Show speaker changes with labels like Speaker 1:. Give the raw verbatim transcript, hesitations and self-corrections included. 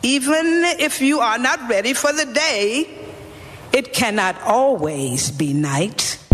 Speaker 1: Even if you are not ready for the day, it cannot always be night.